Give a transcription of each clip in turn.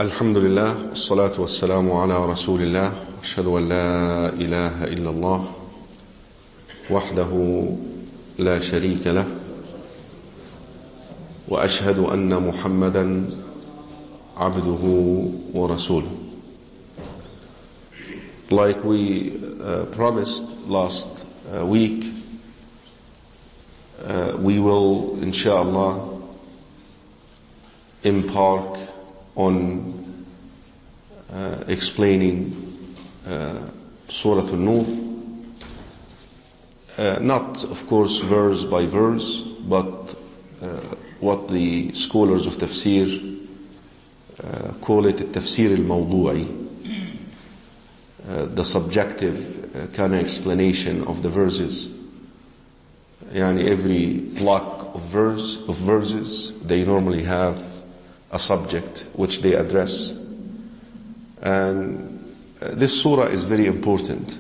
الحمد لله والصلاة والسلام على رسول الله أشهد أن لا إله إلا الله وحده لا شريك له وأشهد أن محمدا عبده ورسوله. Like we promised last week, we will inshallah embark on explaining Surah An-Nur, not of course verse by verse, but what the scholars of tafsir call it التفسير الموضوعي, the subjective kind of explanation of the verses. Yani every block of verses, they normally have a subject which they address, and this surah is very important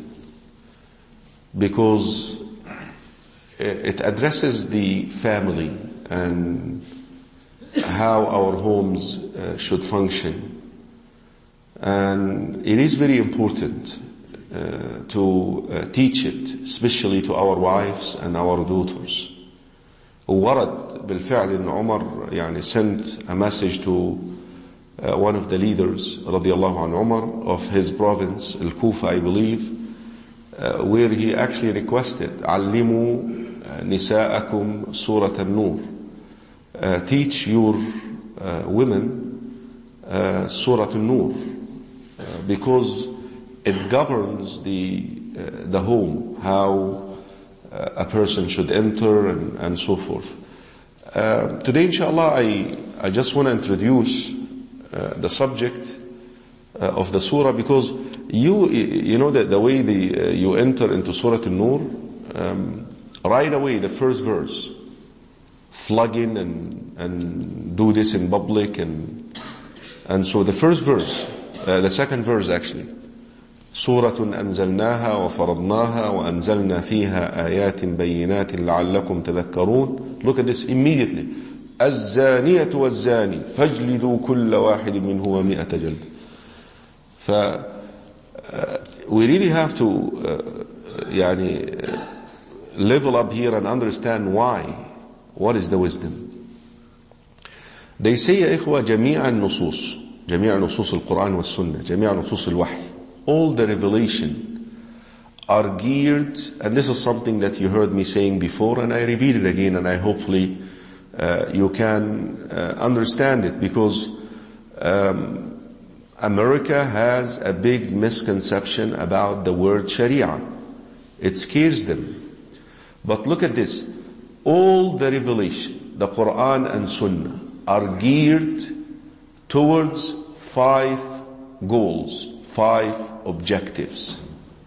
because it addresses the family and how our homes should function, and it is very important to teach it, especially to our wives and our daughters. ورد بالفعل إن عمر يعني sent a message to one of the leaders رضي الله عن عمر of his province Al-Kufa, I believe, where he actually requested علموا نساءكم سورة النور, teach your women Surah An-Nur, because it governs the home, how a person should enter and so forth. Today inshallah I just want to introduce the subject of the surah, because you know that the way you enter into Surah An-Nur, right away the first verse, flug in and do this in public, and so the first verse, the second verse actually, سورة أنزلناها وفرضناها وأنزلنا فيها آيات بينات لعلكم تذكرون. Look at this immediately. الزانية والزاني فاجلدوا كل واحد منهما 100 جلد. We really have to يعني level up here and understand why. What is the wisdom? They say يا إخوة جميع نصوص القرآن والسنة, جميع نصوص الوحي, all the revelation are geared, and this is something that you heard me saying before, and I repeat it again, and I hopefully you can understand it, because America has a big misconception about the word Sharia. It scares them. But look at this. All the revelation, the Quran and Sunnah, are geared towards 5 goals, 5 objectives.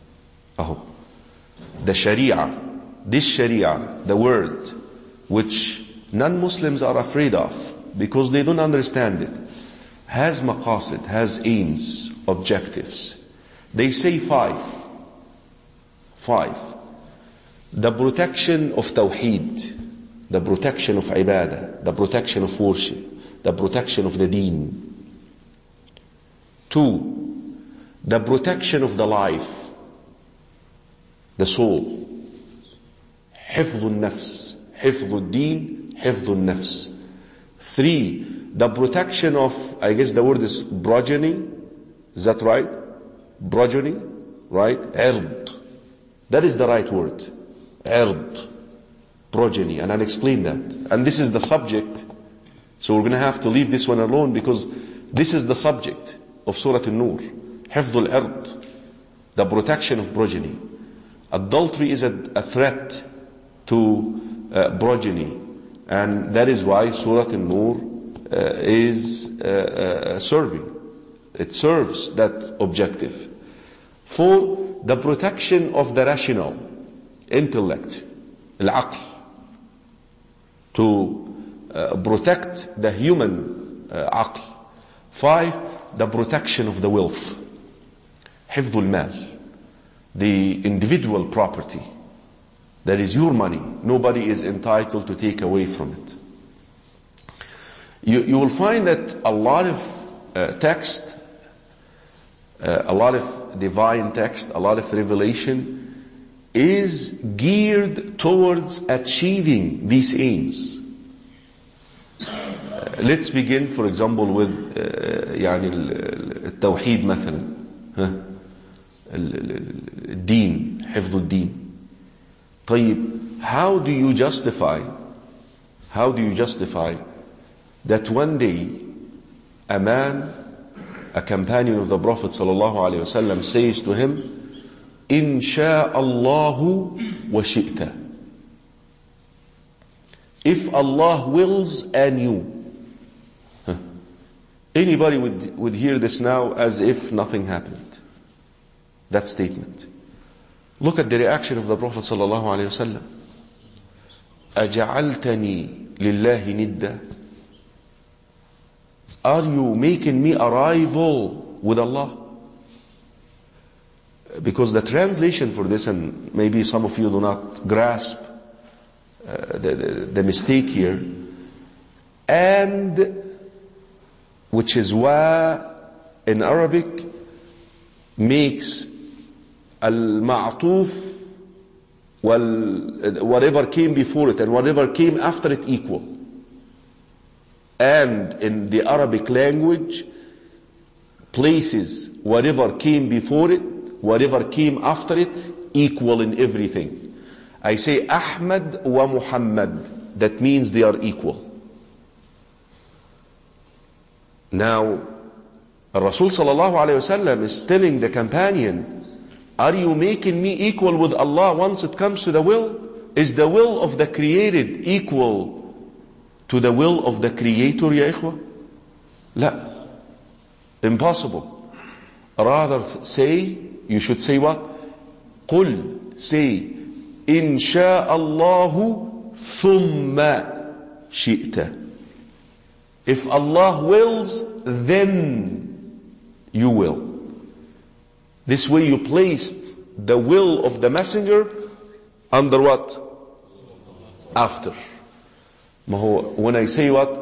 The Sharia, this Sharia, the word which non-Muslims are afraid of because they don't understand it, has maqasid, has aims, objectives. They say 5. The protection of Tawheed, the protection of Ibadah, the protection of worship, the protection of the Deen. 2, the protection of the life, the soul. حفظ النفس, حفظ الدين, حفظ النفس. 3, the protection of, I guess the word is progeny. Is that right? Progeny, right? عرض. That is the right word. عرض. Progeny. And I'll explain that. And this is the subject. So we're going to have to leave this one alone, because this is the subject of Surah An-Nur. حفظ العرض, the protection of progeny. Adultery is a threat to progeny, and that is why Surah An-Nur is serving. It serves that objective. 4, the protection of the rational intellect, العقل, to protect the human عقل. 5, the protection of the wealth, حفظ المال, the individual property. That is your money. Nobody is entitled to take away from it. You will find that a lot of text, a lot of divine text, a lot of revelation is geared towards achieving these aims. Let's begin, for example, with يعني التوحيد مثلا, الدين, حفظ الدين. طيب, how do you justify that one day a man, a companion of the Prophet sallallahu alaihi wasallam, says to him, "In sha Allahu wa shi'ta." If Allah wills and you. Anybody would hear this now as if nothing happened. That statement. Look at the reaction of the Prophet sallallahu alaihi wasallam. أَجَعَلْتَنِي لِلَّهِ نِدًّا. Are you making me a rival with Allah? Because the translation for this, and maybe some of you do not grasp the mistake here, and which is wa in Arabic makes al-ma'tuf whatever came before it and whatever came after it equal. And in the Arabic language, places whatever came before it, whatever came after it, equal in everything. I say Ahmad wa Muhammad. That means they are equal. Now, Rasul sallallahu alayhi wasallam is telling the companion, are you making me equal with Allah once it comes to the will? Is the will of the created equal to the will of the Creator, ya ikhwa? La. Impossible. Rather say, you should say what? Qul, say, in sha Allahu thumma shi'ta. If Allah wills, then you will. This way you placed the will of the messenger under what? After. When I say what?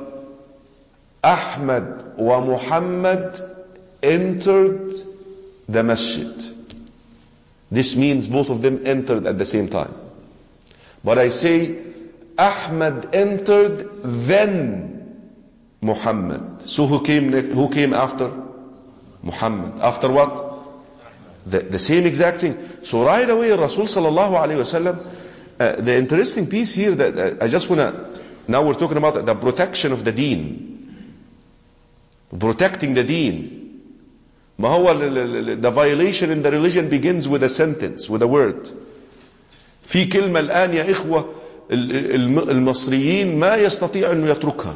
Ahmad wa Muhammad entered the masjid. This means both of them entered at the same time. But I say Ahmad entered, then Muhammad. So who came after? Muhammad. After what? The same exact thing. So right away Rasul sallallahu alayhi wasallam, the interesting piece here that I just wanna, now we're talking about the protection of the deen. Protecting the deen. ما هو the violation in the religion begins with a sentence, with a word. في كلمة الآن يا إخوة المصريين ما يستطيع أن يتركها.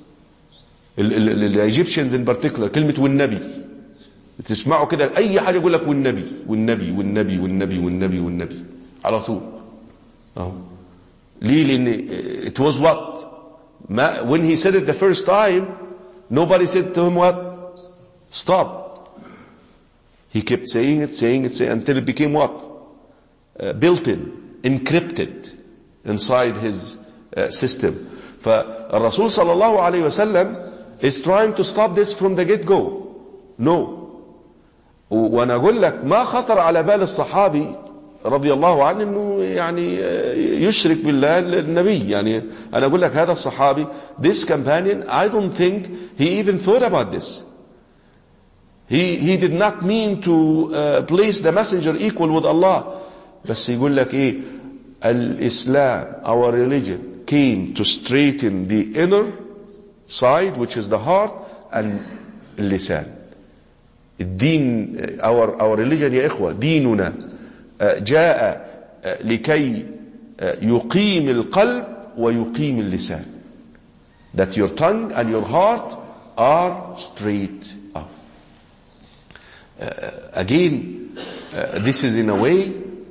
الإيجيبشنز in particular, كلمة والنبي. تسمعوا كده أي حاجة يقول لك والنبي والنبي والنبي والنبي والنبي والنبي على طول. أهو. ليه؟ لأن it was what? When he said it the first time, nobody said to him what? Stop. He kept saying it until it became what? Built in, encrypted inside his system. فالرسول صلى الله عليه وسلم is trying to stop this from the get-go. No. وانا اقول لك ما خطر على بال الصحابي رضي الله عنه انه يعني يشرك بالله النبي. يعني انا اقول لك هذا الصحابي, this companion, I don't think he even thought about this. He did not mean to place the messenger equal with Allah. بس يقول لك ايه, الاسلام, our religion, came to straighten the inner side, which is the heart, and اللسان. الدين, our religion يا إخوة, ديننا جاء لكي يقيم القلب ويقيم اللسان. That your tongue and your heart are straight up. Again, this is in a way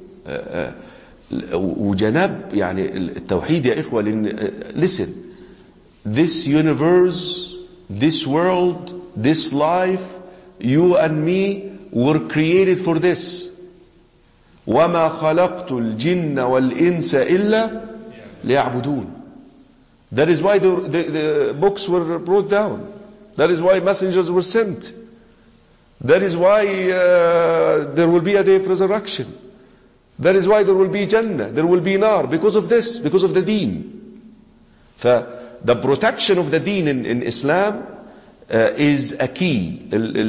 وجنب يعني التوحيد يا إخوة. Listen, this universe, this world, this life, you and me were created for this. وَمَا خَلَقْتُ الْجِنَّ وَالْإِنسَ إِلَّا لِيَعْبُدُونَ. That is why the books were brought down. That is why messengers were sent. That is why there will be a day of resurrection. That is why there will be Jannah, there will be Nar, because of this, because of the deen. The protection of the deen in Islam is a key.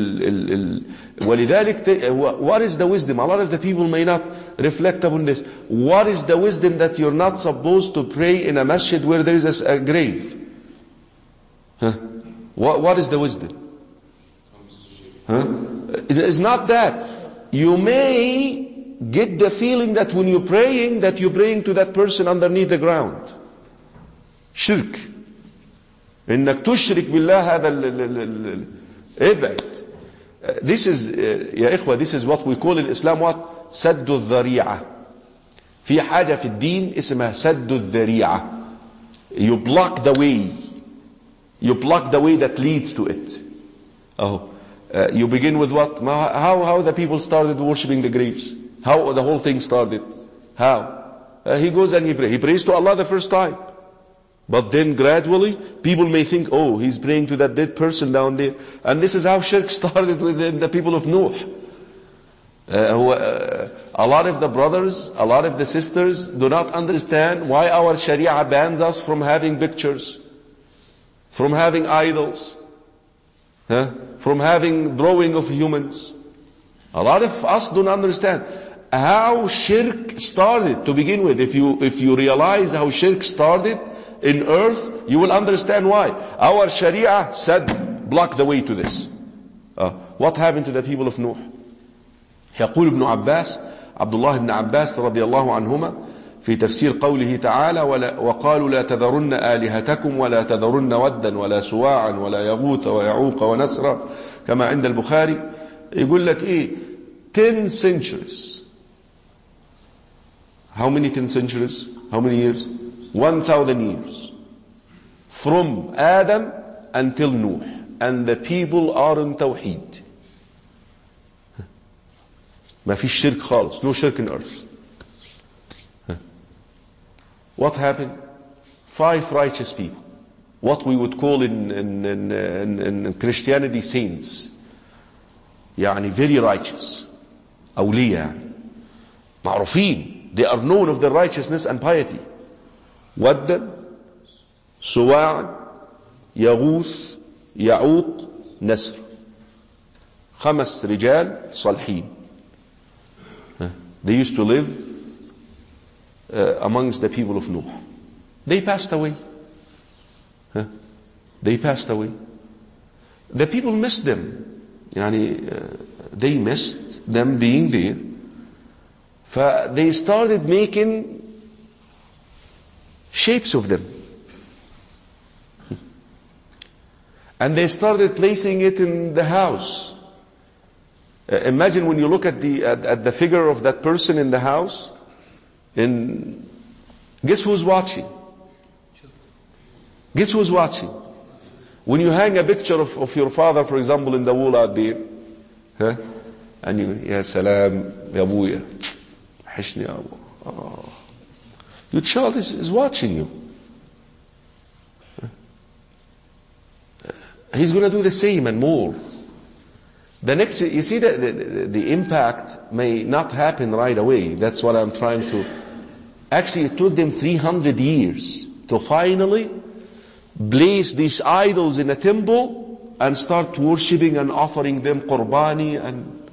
ولذلك, what is the wisdom? A lot of the people may not reflect upon this. What is the wisdom that you're not supposed to pray in a masjid where there is a grave? Huh? What is the wisdom? Huh? It is not that. You may get the feeling that when you're praying to that person underneath the ground. Shirk. إنك تشرك بالله هذا ابعد. This is يا إخوة, this is what we call in Islam what? سد الذريعة. في حاجة في الدين اسمها سد الذريعة. You block the way. You block the way that leads to it. You begin with what? How the people started worshipping the graves? How the whole thing started? How? He goes and he prays. He prays to Allah the first time. But then gradually, people may think, oh, he's praying to that dead person down there. And this is how shirk started with the people of Nuh. A lot of the brothers, a lot of the sisters do not understand why our Sharia bans us from having pictures, from having idols, from having drawing of humans. A lot of us don't understand how shirk started to begin with. If you realize how shirk started in earth, you will understand why. Our Sharia said, block the way to this. What happened to the people of Nuh? يقول ابن عباس, عبد الله بن عباس رضي الله عنهما, في تفسير قوله تعالى وقالوا لا تذرن آلهتكم ولا تذرن ودا ولا سواعا ولا يغوث ويعوق ونسرا كما عند البخاري. يقول لك ايه 10 centuries. How many 10 centuries? How many years? 1,000 years. From Adam until Nuh. And the people are in Tawheed. ما فيش شرك خالص. No shirk in earth. What happened? 5 righteous people. What we would call in Christianity saints. يعني very righteous. أولياء. معروفين. They are known of their righteousness and piety. ودا سواع يغوث يعوق نسر. 5 رجال صالحين. They used to live amongst the people of Nuh. They passed away. They passed away. The people missed them. They missed them being there. They started making shapes of them. And they started placing it in the house. Imagine when you look at the figure of that person in the house, and guess who's watching? Guess who's watching? When you hang a picture of your father, for example, in the wall out there, and you, Ya salam, Ya abuya, hishni abu. Oh. Your child is watching you. He's going to do the same and more. The next, you see the impact may not happen right away. That's what I'm trying to. Actually, it took them 300 years to finally place these idols in a temple and start worshipping and offering them qurbani and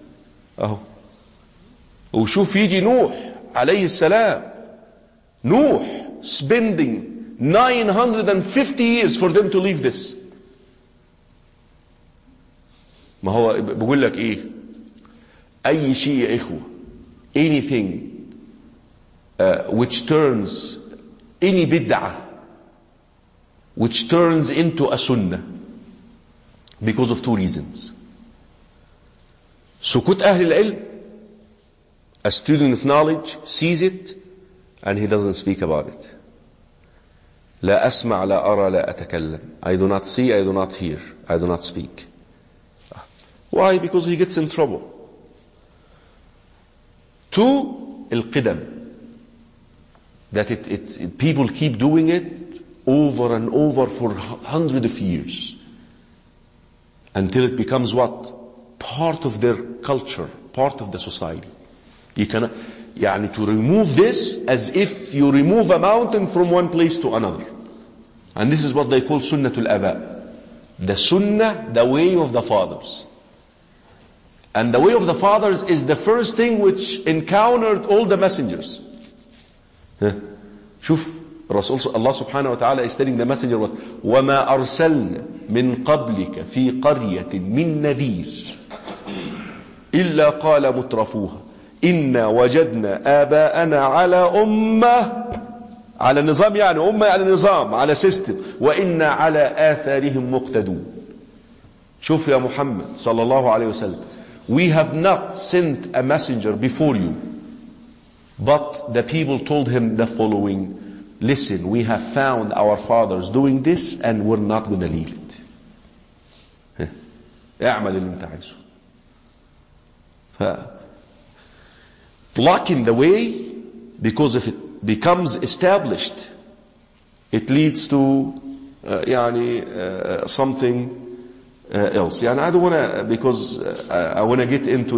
وشوف يجي نوح عليه السلام. Nuh spending 950 years for them to leave this. ما هو بقول لك ايه اي شيء يا اخوة anything which turns any bid'ah which turns into a sunnah because of 2 reasons. سكوت أهل العلم, a student of knowledge sees it and he doesn't speak about it. لا أسمع لا أرى لا أتكلم. I do not see, I do not hear, I do not speak. Why? Because he gets in trouble. 2, القدم. That people keep doing it over and over for hundreds of years. until it becomes what? Part of their culture, part of the society. You cannot, to remove this as if you remove a mountain from one place to another. And this is what they call Sunnatul Aba. The Sunnah, the way of the fathers. And the way of the fathers is the first thing which encountered all the messengers. شوف الرسول الله سبحانه وتعالى is telling the messenger what? وَمَا أَرْسَلْنَا مِنْ قَبْلِكَ فِي قَرْيَةٍ مِنْ نَذِيرٍ إِلَّا قَالَ مُتْرَفُوهَا إِنَّا وَجَدْنَا آبَاءَنَا عَلَى أُمَّةٍ على نظام أمة على نظام على سيستم وإنا على آثارهم مقتدون. شوف يا محمد صلى الله عليه وسلم, we have not sent a messenger before you, but the people told him the following: listen, we have found our fathers doing this and we're not going to leave it. اعمل اللي انت عايزه. Blocking the way, because if it becomes established, it leads to something else. I don't want to, because I want to get into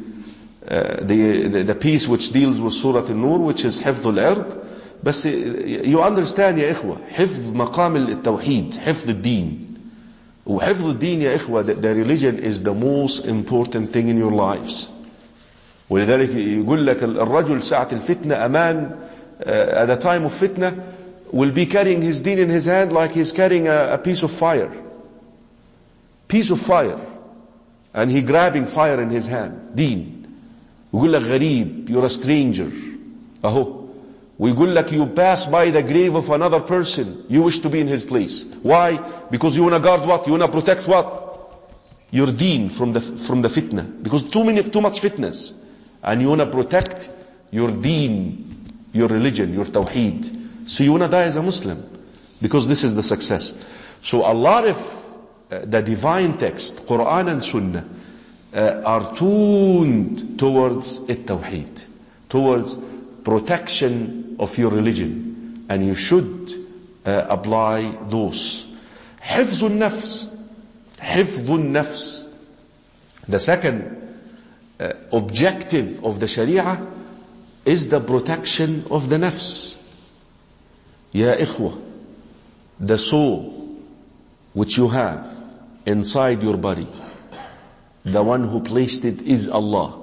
the piece which deals with Surah An-Nur, which is حفظ العرض. بس you understand يا إخوة, حفظ مقام التوحيد, حفظ الدين. وحفظ الدين يا إخوة, the religion is the most important thing in your lives. ولذلك يقول لك الرجل ساعة الفتنة أمان, at the time of fitna, will be carrying his deen in his hand like he's carrying a piece of fire. Piece of fire. And he grabbing fire in his hand. Deen. ويقول لك غريب, you're a stranger. أهو. ويقول لك you pass by the grave of another person, you wish to be in his place. Why? Because you want to guard what? You want to protect what? Your deen from the fitna. Because too much fitness. And you want to protect your deen, your religion, your tawheed. So you want to die as a Muslim, because this is the success. So a lot of the divine text, Quran and Sunnah, are tuned towards it-tawheed, towards protection of your religion, and you should apply those. حفظ النفس. حفظ النفس. The second objective of the Sharia is the protection of the nafs. Ya ikhwah, the soul which you have inside your body, the one who placed it is Allah.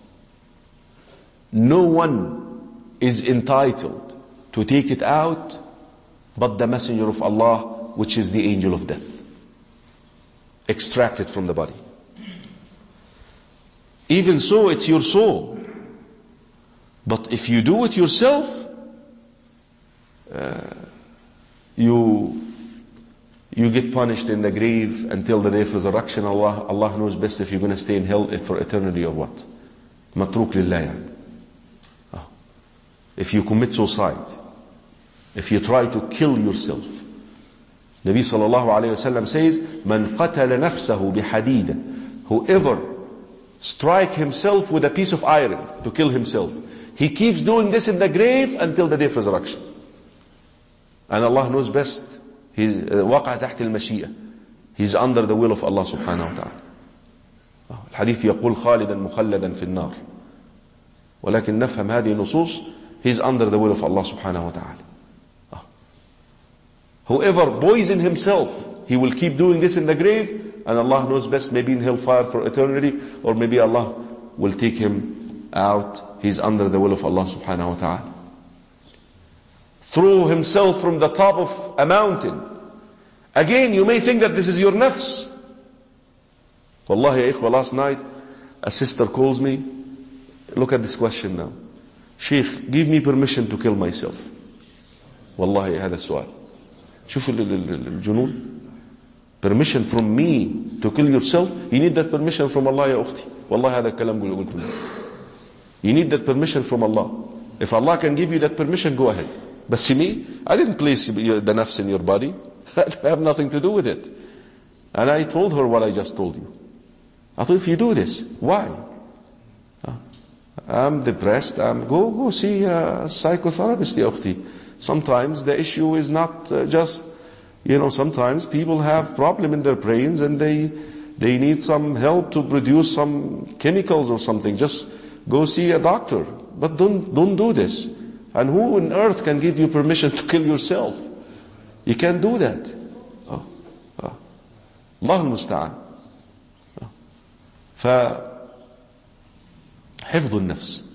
No one is entitled to take it out but the messenger of Allah, which is the angel of death. Extract it from the body. Even so, it's your soul. But if you do it yourself, you get punished in the grave until the day of resurrection. Allah knows best if you're going to stay in hell for eternity or what. Matruk lillah yani. If you commit suicide, if you try to kill yourself, Nabi sallallahu alayhi wasallam says, "Man qatala nafsahu bihadida," whoever strike himself with a piece of iron to kill himself, he keeps doing this in the grave until the day of resurrection. And Allah knows best. He's وقع تحت المشيئة. He's under the will of Allah subhanahu wa ta'ala. الحديث يقول خالدا مخلدا في النار. ولكن نفهم هذه النصوص. He's under the will of Allah subhanahu wa ta'ala. Whoever poison himself, he will keep doing this in the grave, and Allah knows best, maybe in hellfire for eternity, or maybe Allah will take him out. He's under the will of Allah subhanahu wa ta'ala. Throw himself from the top of a mountain. Again, you may think that this is your nafs. Wallahi ya ikhwa, last night a sister calls me. Look at this question now. Sheikh, give me permission to kill myself. Wallahi هذا السؤال. شوف الجنون. Permission from me to kill yourself? You need that permission from Allah يا أختي. والله هذا الكلام قلت له. You need that permission from Allah. If Allah can give you that permission, go ahead. But see me, I didn't place the nafs in your body. I have nothing to do with it. And I told her what I just told you. I thought, if you do this, why? I'm depressed. Go see a psychotherapist يا أختي. Sometimes the issue is not just, sometimes people have problem in their brains and they they need some help to produce some chemicals or something, just go see a doctor. But don't do this. And who on earth can give you permission to kill yourself? You can't do that. الله المستعان. فحفظ النفس.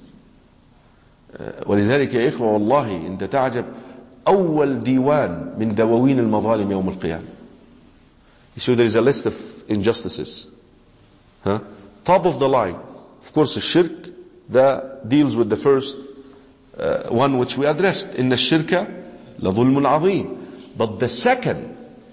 ولذلك يا إخوة والله أنت تعجب، أول ديوان من دواوين المظالم يوم القيامة. You see, there is a list of injustices. Top of the line, of course, الشرك that deals with the first one which we addressed. إن الشرك لظلم عظيم. But the second,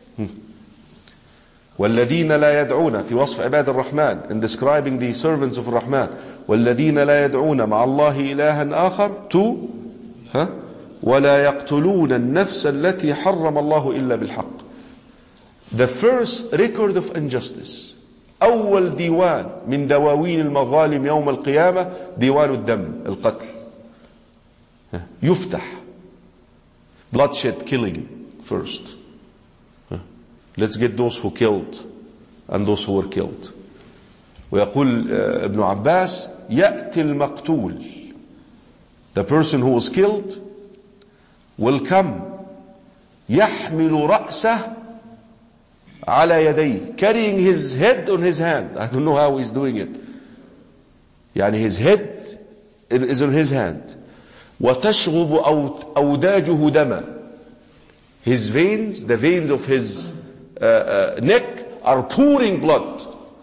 والذين لا يدعون في وصف عباد الرحمن, in describing the servants of الرحمن, والذين لا يدعون مع الله إلها آخر, to ولا يقتلون النفس التي حرم الله إلا بالحق. The first record of injustice, أول ديوان من دواوين المظالم يوم القيامة ديوان الدم، القتل. يفتح bloodshed, killing first. Let's get those who killed and those who were killed. ويقول ابن عباس يأتي المقتول, the person who was killed will come يحمل رأسه على يديه, carrying his head on his hand. I don't know how he's doing it. يعني his head is on his hand. وتشغب أوداجه دما. His veins, the veins of his neck are pouring blood.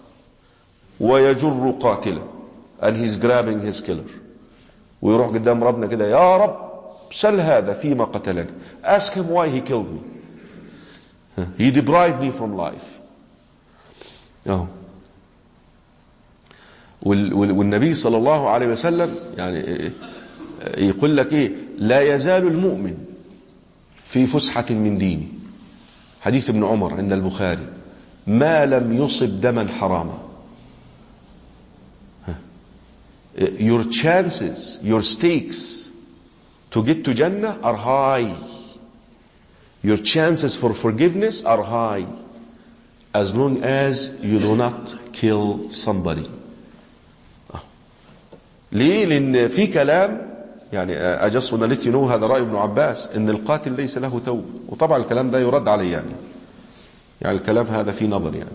ويجر قاتله, and he's grabbing his killer. ويروح قدام ربنا كده, يا رب سل هذا فيما قتلني. Ask him why he killed me. He deprived me from life. والنبي صلى الله عليه وسلم يعني يقول لك ايه, لا يزال المؤمن في فسحة من دينه. حديث ابن عمر عند البخاري, ما لم يصب دما حراما. Your chances, your stakes to get to Jannah are high. Your chances for forgiveness are high, as long as you do not kill somebody. ليه؟ لأن في كلام يعني I just want to let you know, هذا رأي ابن عباس, إن القاتل ليس له توبة. وطبعا الكلام ده يرد عليه يعني الكلام هذا في نظر يعني.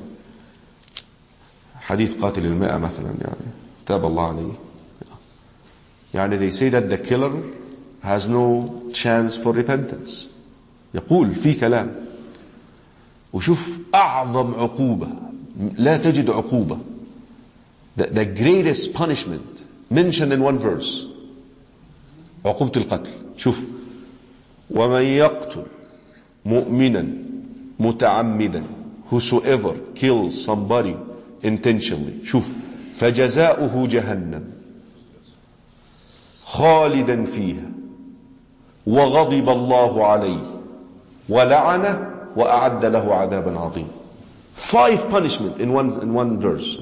حديث قاتل المئة مثلا يعني تاب الله عليه. يعني they say that the killer has no chance for repentance. يقول في كلام. وشوف أعظم عقوبة, لا تجد عقوبة, the greatest punishment mentioned in one verse, عقوبة القتل. شوف, ومن يقتل مؤمنا متعمدا, whosoever kills somebody intentionally, شوف, فجزاؤه جهنم خالدا فيها وغضب الله عليه ولعنه وأعد له عذابا عظيما. 5 punishment in one verse.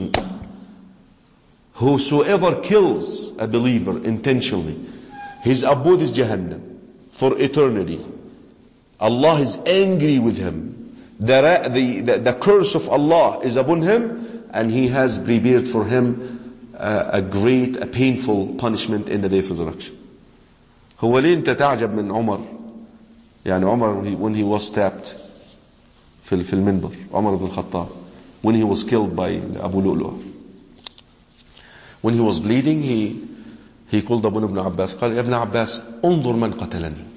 Whosoever kills a believer intentionally, his abode is Jahannam for eternity. Allah is angry with him. The curse of Allah is upon him, and He has prepared for him a painful punishment in the day of resurrection. هو ليه انت تعجب من عمر؟ يعني عمر when he was stabbed في المنبر, عمر بن الخطاب, when he was killed by Abu Lu'lu'a, when he was bleeding, he called Abu Ibn Abbas, قال يا ابن عباس انظر من قتلني,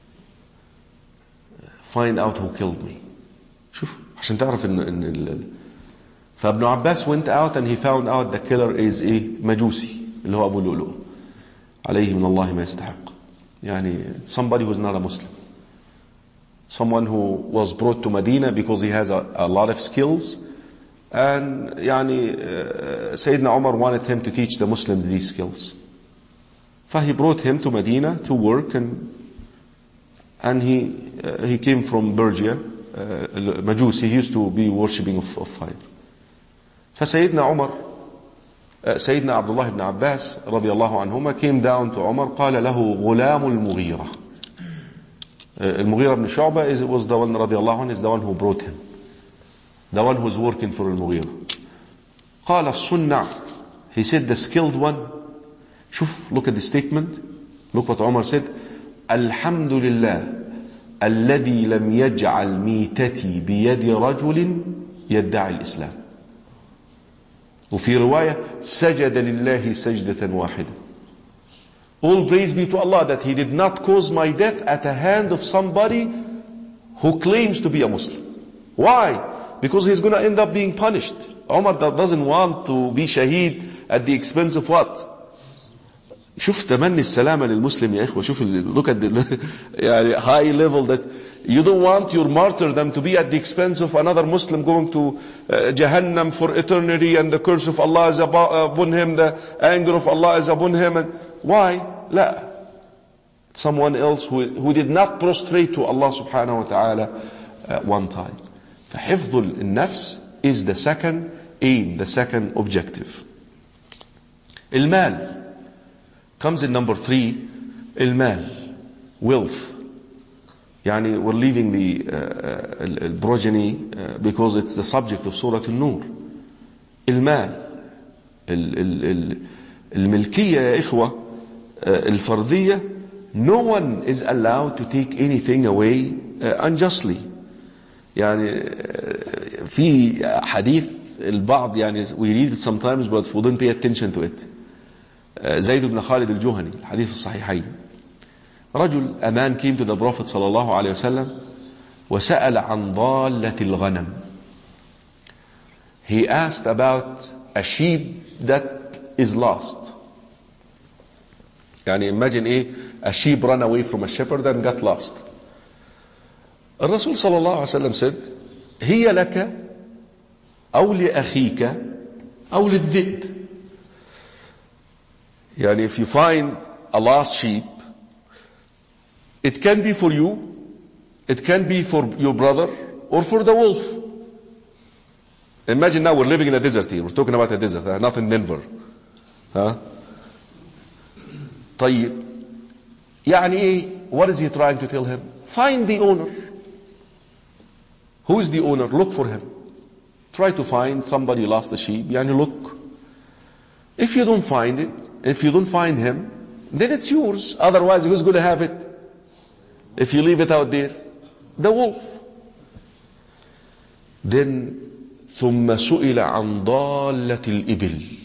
find out who killed me. شوف عشان تعرف ان فابن عباس went out and he found out the killer is a مجوسي اللي هو أبو لؤلؤ عليه من الله ما يستحق. يعني somebody who is not a Muslim, someone who was brought to Medina because he has a lot of skills, and يعني Sayyidina Umar wanted him to teach the Muslims these skills. فhe brought him to Medina to work, and he came from Persia, Majusi. He used to be worshipping of fire. فسيدنا عمر, سيدنا عبد الله بن عباس رضي الله عنهما came down to عمر, قال له غلام المغيرة. المغيرة بن شعبة was the one رضي الله عنه, is the one who brought him, the one who was working for المغيرة. قال الصنع, he said the skilled one. شوف, look at the statement, look what Umar said. الحمد لله الذي لم يجعل ميتتي بيد رجل يدعي الإسلام. وفي رواية سجد لله سجدة واحدة. All praise be to Allah that He did not cause my death at the hand of somebody who claims to be a Muslim. Why? Because he's going to end up being punished. Umar doesn't want to be shaheed at the expense of what? شوف تمني السلامة للمسلم يا إخوة. شوف look at the يعني high level that you don't want your martyrdom to be at the expense of another Muslim going to Jahannam for eternity, and the curse of Allah is upon him, the anger of Allah is upon him. And why? لا, someone else who did not prostrate to Allah subhanahu wa ta'ala one time. فحفظ النفس is the second aim, the second objective. المال comes in number 3. المال, wealth. يعني we're leaving the progeny because it's the subject of Surah An-Nur. المال, الملكية يا إخوة الفردية, no one is allowed to take anything away unjustly. يعني في حديث البعض يعني we read it sometimes but we don't pay attention to it. زيد بن خالد الجهني, الحديث الصحيحين. رجل أمان came to the Prophet صلى الله عليه وسلم وسأل عن ضالة الغنم. He asked about a sheep that is lost. يعني imagine a sheep ran away from a shepherd and got lost. الرسول صلى الله عليه وسلم said هي لك أو لأخيك أو للذئب. يعني if you find a lost sheep, it can be for you, it can be for your brother, or for the wolf. Imagine now we're living in a desert here. We're talking about a desert, not in Denver. طيب, يعني what is he trying to tell him? Find the owner. Who is the owner? Look for him. Try to find somebody lost the sheep. يعني look. If you don't find it, if you don't find him, then it's yours. Otherwise, who's going to have it? If you leave it out there, the wolf. Then ثم سئل عن ضالة الإبل.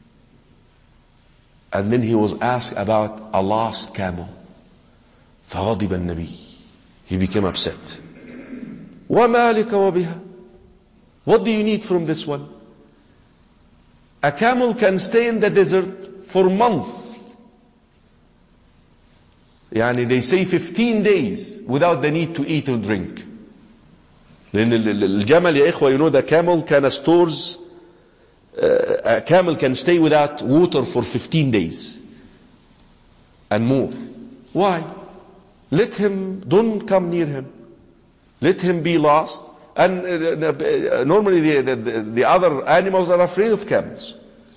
And then he was asked about a lost camel. فغضب النبي. He became upset. وما لك وبها? What do you need from this one? A camel can stay in the desert for months. يعني they say 15 days without the need to eat or drink. لأن الجمل يا إخوة, you know the camel can stores, a camel can stay without water for 15 days and more. Why? Let him, don't come near him. Let him be lost. And normally the other animals are afraid of camels.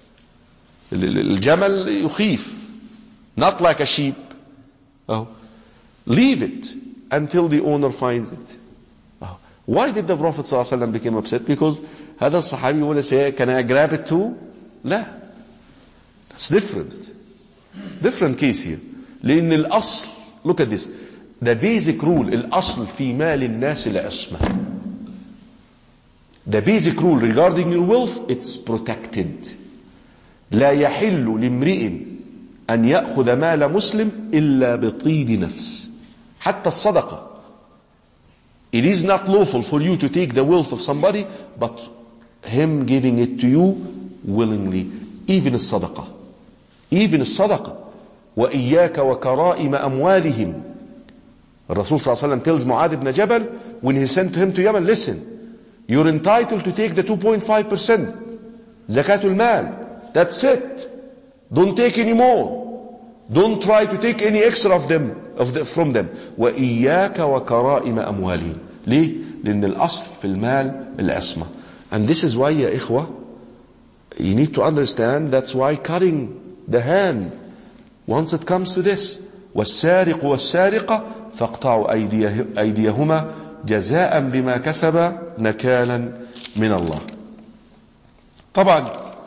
الجمل يخيف, not like a sheep. Oh. Leave it until the owner finds it. Oh. Why did the Prophet ﷺ become upset? Because هذا الصحابي يقول say, can I grab it too? لا. That's different. Different case here. لأن الأصل, look at this. The basic rule, الأصل في مال الناس العصمة. The basic rule regarding your wealth, it's protected. لا يحل لامرئ أن يأخذ مال مسلم إلا بطيب نفس. حتى الصدقة. It is not lawful for you to take the wealth of somebody, but him giving it to you willingly. Even الصدقة. Even الصدقة. وإياك وكرائم أموالهم. الرسول صلى الله عليه وسلم tells Mu'adh ibn Jabal when he sent him to Yemen, listen, you're entitled to take the 2.5% zakatul mal. That's it. Don't take any more. Don't try to take any extra of them, from them. وإياك وكرائم أموالهم. ليه؟ لأن الأصل في المال العصمة. And this is why يا إخوة, you need to understand, that's why cutting the hand, once it comes to this, والسارق والسارقة فاقطعوا أيديهما جزاء بما كسب نكالا من الله. طبعا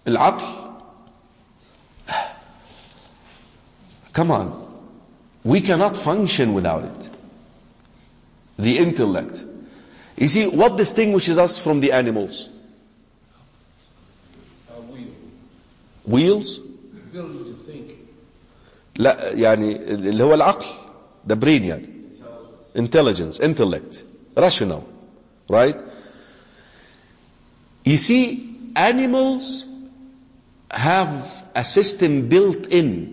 العقل. Come on. We cannot function without it. The intellect. You see, what distinguishes us from the animals? Wheels? Ability to think. لا يعني اللي هو العقل. The brain يعني. Intelligence, intellect, rational. Right? You see, animals have a system built in.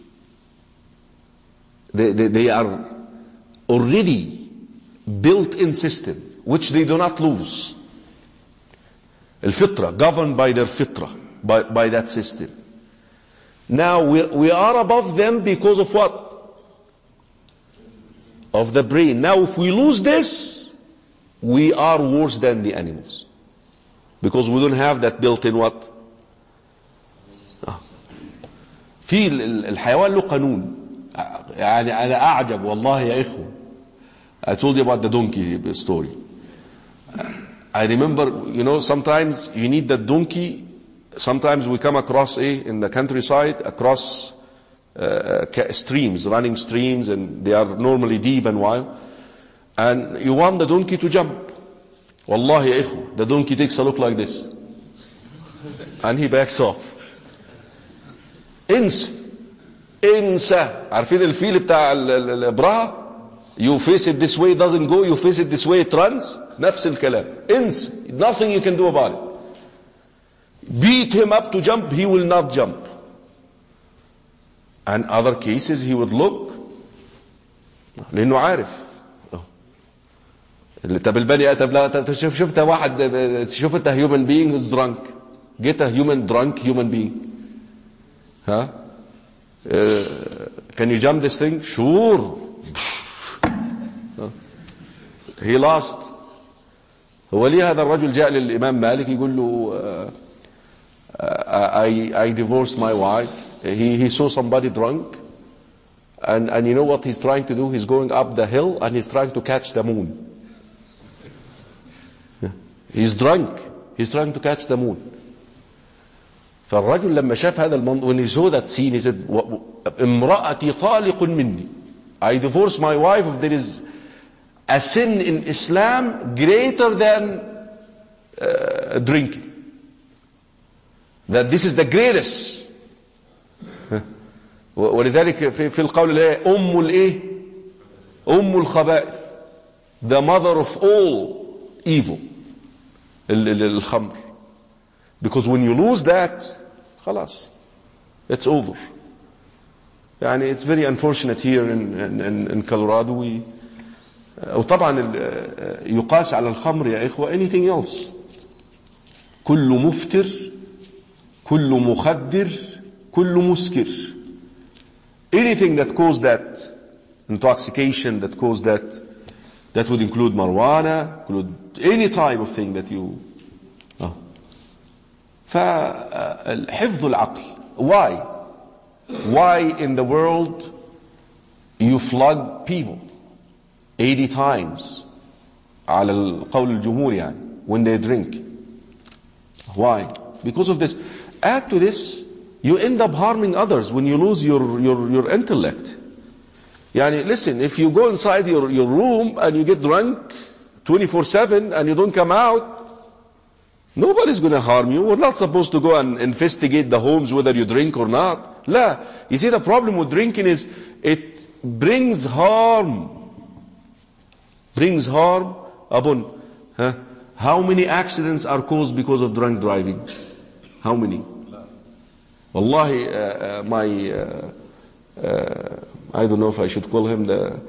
They are already built-in system which they do not lose. الفطرة, governed by their fitra, by that system. Now we are above them because of what? Of the brain. Now if we lose this, we are worse than the animals. Because we don't have that built-in what? في الحيوان له قانون. يعني أنا أعجب والله يا إخوة. I told you about the donkey story. I remember, you know, sometimes you need the donkey. Sometimes we come across in the countryside, across streams, running streams, and they are normally deep and wild. And you want the donkey to jump. Wallahi ya ikhwa, the donkey takes a look like this. And he backs off. انسى. عارفين الفيل بتاع الابرهة؟ You face it this way, it doesn't go. You face it this way, it runs. نفس الكلام. انسى. Nothing you can do about it. Beat him up to jump, he will not jump. And other cases he would look. لأنه عارف. طب البني طب شفت واحد شفت a human being who's drunk. Get a drunk human being. Huh? Can you jump this thing? Sure. He lost. هو ليه هذا الرجل جاء للإمام مالك يقول له I divorced my wife. He saw somebody drunk, and you know what he's trying to do? He's going up the hill and he's trying to catch the moon. He's drunk. He's trying to catch the moon. فالرجل لما شاف هذا المنظر, when he saw that scene, he said, امرأتي طالق مني. I divorce my wife if there is a sin in Islam greater than drinking. That this is the greatest. ولذلك في القول اللي أم الخبائث, the mother of all evil, الخمر. Because when you lose that, خلاص, it's over. يعني it's very unfortunate here in Colorado. وطبعا يقاس على الخمر يا إخوة anything else. كل مفتر, كل مخدر, كل مسكر. Anything that caused that intoxication, that caused that would include marijuana, include any type of thing that you. فحفظ العقل. Why in the world you flog people 80 times على القول الجمهور يعني when they drink? Why? Because of this. Add to this, you end up harming others when you lose your intellect. Yani listen, if you go inside your room and you get drunk 24/7 and you don't come out, nobody's going to harm you. We're not supposed to go and investigate the homes whether you drink or not. La. You see, the problem with drinking is it brings harm. Brings harm upon. How many accidents are caused because of drunk driving? How many? Wallahi, I don't know if I should call him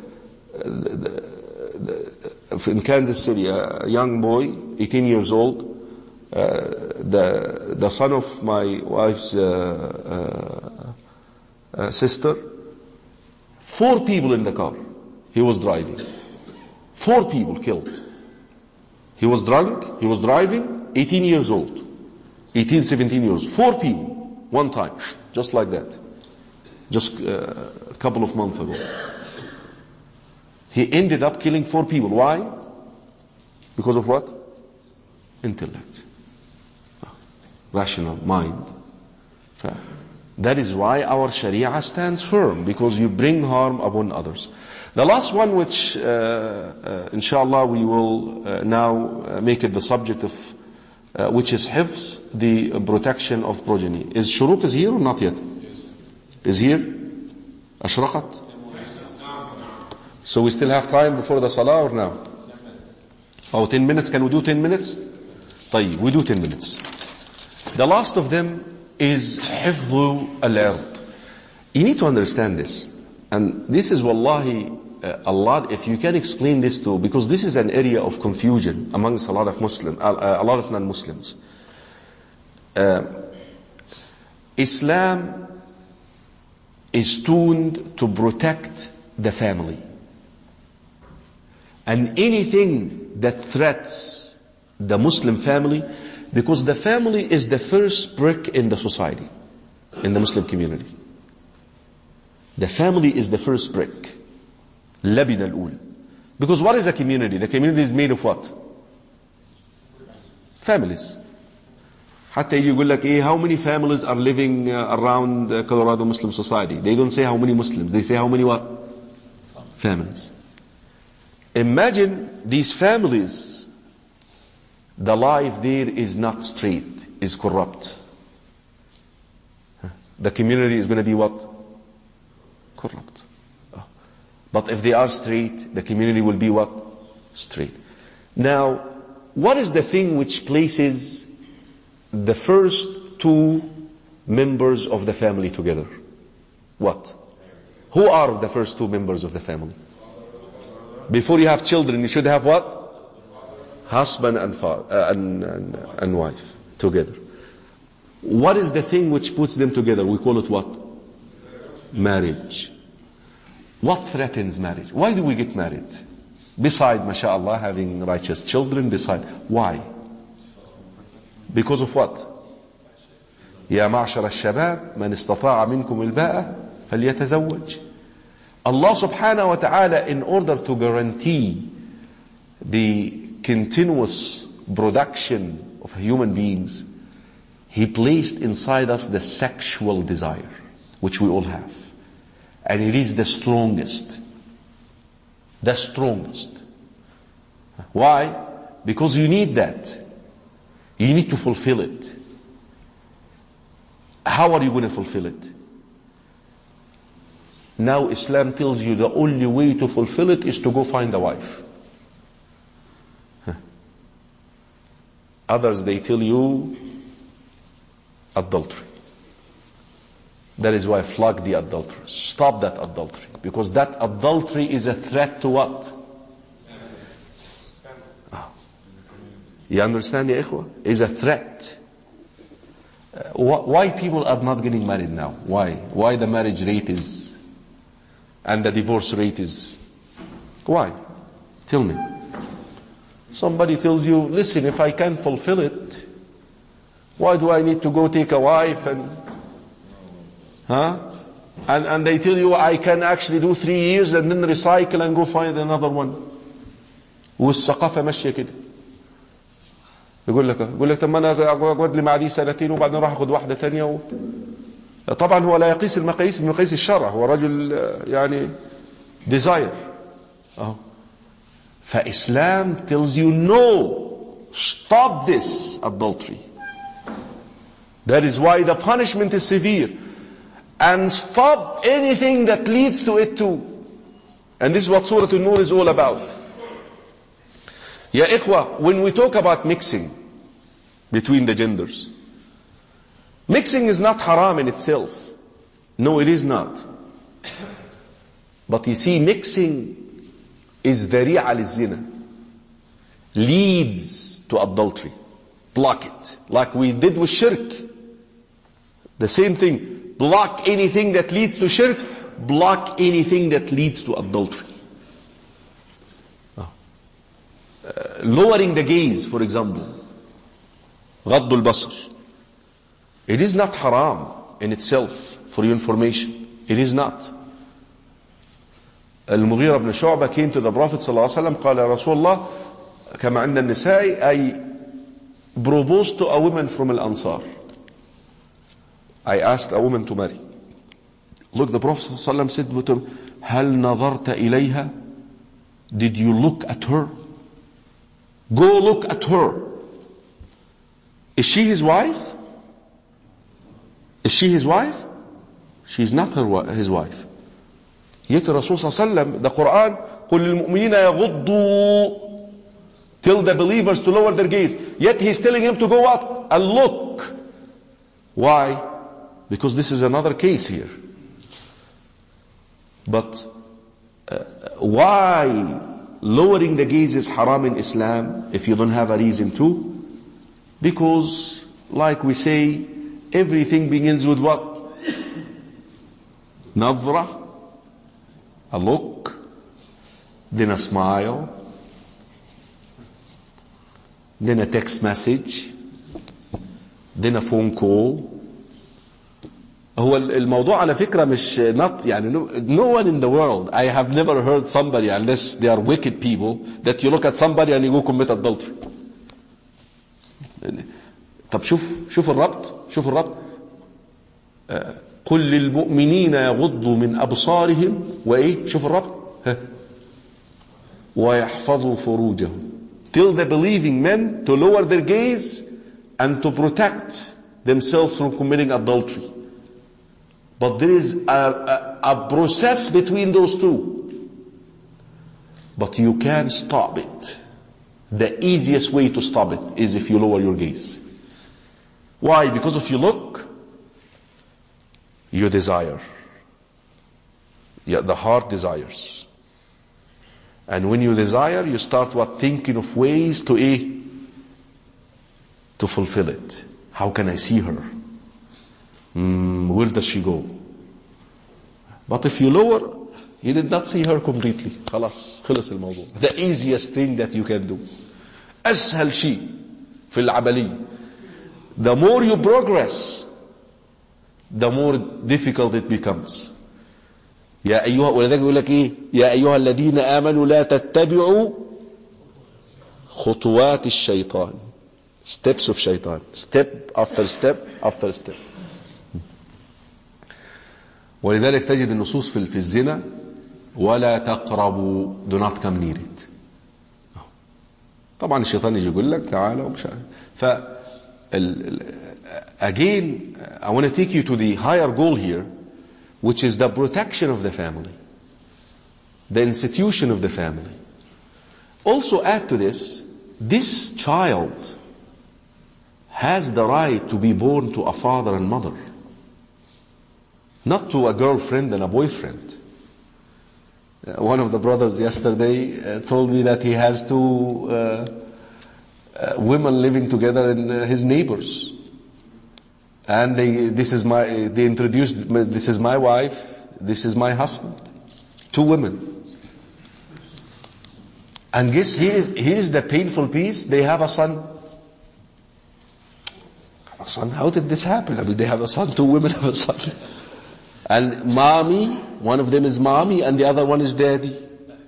in Kansas City, a young boy, 18 years old, the son of my wife's sister, 4 people in the car. He was driving. 4 people killed. He was drunk, he was driving, 18 years old. 18, 17 years. 4 people, one time, just like that. Just a couple of months ago. He ended up killing 4 people. Why? Because of what? Intellect. rational mind. That is why our Sharia stands firm, because you bring harm upon others. The last one, which inshallah we will now make it the subject of, which is hifz, the protection of progeny. Is shurut is here or not yet? Yes. Is here? Ashraqat? So we still have time before the salah or now? Oh, 10 minutes. Can we do 10 minutes? طيب, we do 10 minutes. The last of them is حفظ العرض. You need to understand this. And this is wallahi a lot, if you can explain this to, because this is an area of confusion amongst a lot of Muslims, a lot of non-Muslims. Islam is tuned to protect the family. And anything that threats the Muslim family, because the family is the first brick in the society, in the Muslim community. The family is the first brick. Labina al-ula. Because what is a community? The community is made of what? Families. حتى يجي يقول لك how many families are living around Colorado Muslim society? They don't say how many Muslims. They say how many what? Families. Imagine these families, the life there is not straight, is corrupt. The community is going to be what? Corrupt. But if they are straight, the community will be what? Straight. Now, what is the thing which places the first two members of the family together? What? Who are the first two members of the family? Before you have children, you should have what? Husband and father, and wife together. What is the thing which puts them together? We call it what? Marriage. What threatens marriage? Why do we get married? Beside, mashallah, having righteous children, beside. Why? Because of what? يا معشر الشباب من استطاع منكم الباءة فليتزوج. Allah subhanahu wa ta'ala, in order to guarantee the continuous production of human beings, He placed inside us the sexual desire, which we all have. And it is the strongest. The strongest. Why? Because you need that. You need to fulfill it. How are you going to fulfill it? Now Islam tells you the only way to fulfill it is to go find a wife. Others, they tell you adultery. That is why flog the adulterers. Stop that adultery. Because that adultery is a threat to what? You understand, ya ikhwa? Is a threat. Why people are not getting married now? Why? Why the marriage rate is, and the divorce rate is? Why? Tell me. Somebody tells you, listen, if I can fulfill it, why do I need to go take a wife and, and they tell you I can actually do 3 years and then recycle and go find another one. والثقافة ماشية كده. يقول لك طب ما انا اقعد لي مع دي سنتين وبعدين اروح اخد واحده ثانيه طبعا هو لا يقيس المقاييس بمقاييس الشرع، هو رجل يعني desire. فإسلام tells you no, stop this adultery. That is why the punishment is severe. And stop anything that leads to it too. And this is what Surah An-Nur is all about. Ya ikhwa, when we talk about mixing between the genders, mixing is not haram in itself. No, it is not. But you see, mixing is dhari'a al-zina, leads to adultery. Block it. Like we did with shirk. The same thing. Block anything that leads to shirk. Block anything that leads to adultery. Lowering the gaze, for example. غض البصر. It is not haram in itself, for your information. It is not. المغيرة بن شعبة came to the Prophet صلى الله عليه وسلم قال يا رسول الله كما عند النساء, I proposed to a woman from الأنصار. I asked a woman to marry. Look, the Prophet ﷺ said to him, هل نظرت إليها? Did you look at her? Go look at her. Is she his wife? Is she his wife? She's not his wife. Yet the Rasul ﷺ, the Quran, قُلْ لِلْمُؤْمِنِينَ يَغُضُّوا, tell the believers to lower their gaze. Yet he's telling him to go up and look. Why? Because this is another case here. But why lowering the gaze is haram in Islam if you don't have a reason to? Because, like we say, everything begins with what? Nadra, a look, then a smile, then a text message, then a phone call. هو الموضوع على فكرة مش not يعني no one in the world, I have never heard somebody, unless they are wicked people, that you look at somebody and you go commit adultery. طب شوف الربط قل للمؤمنين يغضوا من أبصارهم وإيه؟ شوف الربط ويحفظوا فروجهم. Tell the believing men to lower their gaze and to protect themselves from committing adultery. But there is a process between those two. But you can stop it. The easiest way to stop it is if you lower your gaze. Why? Because if you look, you desire. Yeah, the heart desires. And when you desire, you start thinking of ways to fulfill it. How can I see her? Where does she go? But if you lower, you did not see her completely. خلاص خلص الموضوع. The easiest thing that you can do. أسهل شيء في العملية. The more you progress, the more difficult it becomes. يا أيها, ولذلك يقول لك إيه؟ يا أيها الذين آمنوا لا تتبعوا خطوات الشيطان. Steps of shaitan. Step after step after step. ولذلك تجد النصوص في الزنا ولا تقربوا, do not come near it. طبعا الشيطان يجي يقول لك تعالى ومش عارف. Again, I want to take you to the higher goal here, which is the protection of the family, the institution of the family. Also add to this child has the right to be born to a father and mother, not to a girlfriend and a boyfriend. One of the brothers yesterday told me that he has two women living together and his neighbors. And they introduced, this is my wife, this is my husband. Two women. And guess here's the painful piece, they have a son. A son, how did this happen? I mean, they have a son, two women have a son. And mommy, one of them is mommy and the other one is daddy.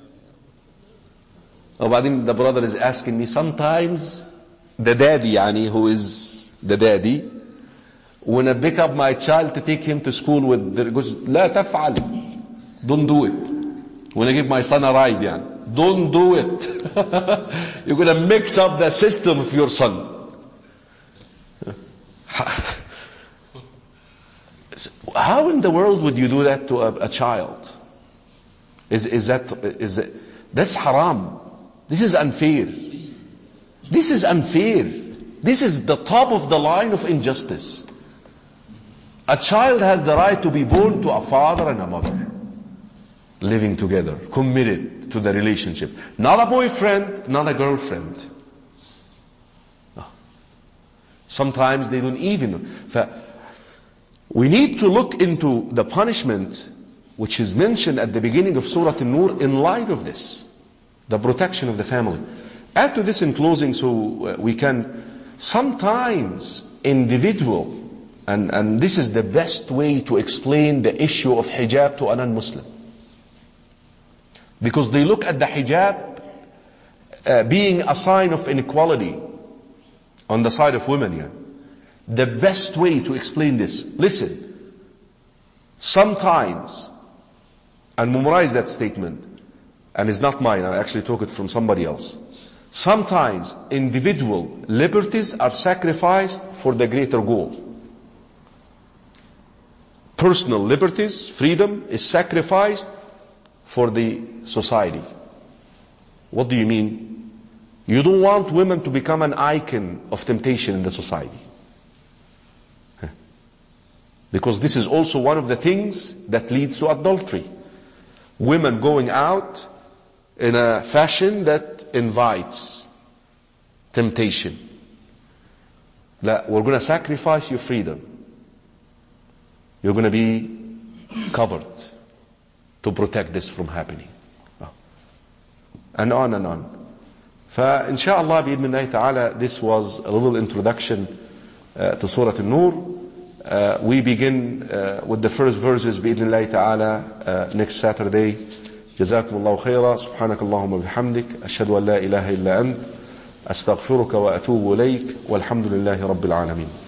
The brother is asking me, sometimes the daddy, who is the daddy, when I pick up my child to take him to school with, goes, لا تفعل, don't do it. When I give my son a ride, don't do it. You're going to mix up the system of your son. How in the world would you do that to a child? That's haram. This is unfair. This is unfair. This is the top of the line of injustice. A child has the right to be born to a father and a mother, living together, committed to the relationship. Not a boyfriend, not a girlfriend. No. Sometimes they don't even. We need to look into the punishment which is mentioned at the beginning of Surah An-Nur in light of this, the protection of the family. Add to this in closing so we can, sometimes individual, and this is the best way to explain the issue of hijab to a non-Muslim. Because they look at the hijab being a sign of inequality on the side of women. The best way to explain this, listen, sometimes, and memorize that statement, and it's not mine, I actually took it from somebody else. Sometimes individual liberties are sacrificed for the greater goal. Personal liberties, freedom, is sacrificed for the society. What do you mean? You don't want women to become an icon of temptation in the society. Because this is also one of the things that leads to adultery. Women going out in a fashion that invites temptation. We're going to sacrifice your freedom. You're going to be covered to protect this from happening. And on and on. فإنشاءالله بإذن الله تعالى, this was a little introduction to Surah An-Nur. We begin with the first verses بإذن الله تعالى next Saturday. جزاكم الله خيرا. سبحانك اللهم وبحمدك أشهد أن لا إله إلا أنت أستغفرك وأتوب إليك والحمد لله رب العالمين.